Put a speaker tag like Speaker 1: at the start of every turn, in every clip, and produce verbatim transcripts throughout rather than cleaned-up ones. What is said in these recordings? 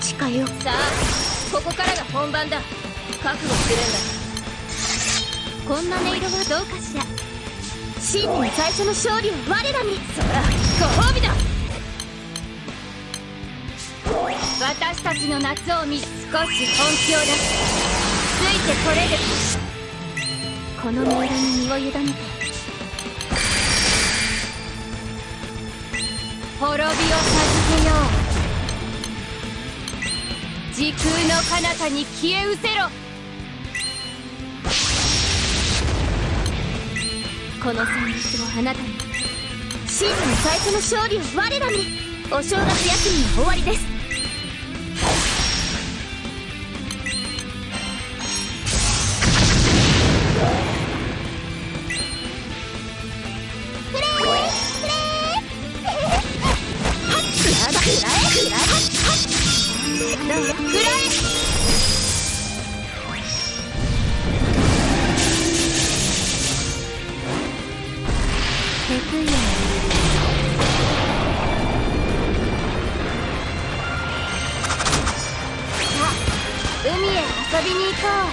Speaker 1: 誓いを。
Speaker 2: さあ、ここからが本番だ。覚悟するんだ。
Speaker 1: こんな音色はどうかしら。真理の最初の勝利を我らに。
Speaker 2: そら、ご褒美だ。私たちの夏を見、少し本気を出す。ついてこれる。
Speaker 1: この音色に身を委ねて。
Speaker 2: 滅びを授けよう。時空の彼方に消え失せろ。
Speaker 1: この旋律をあなたに。真理の最初の勝利を我らに。お正月休みの終わりです。フレーフレーはっくらえくらえくらえはっどう
Speaker 2: くらえ。
Speaker 1: 手食いよ。
Speaker 2: さあ、海へ遊びに行こう。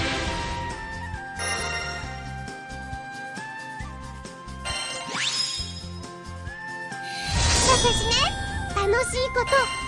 Speaker 1: 私ね、楽しいこと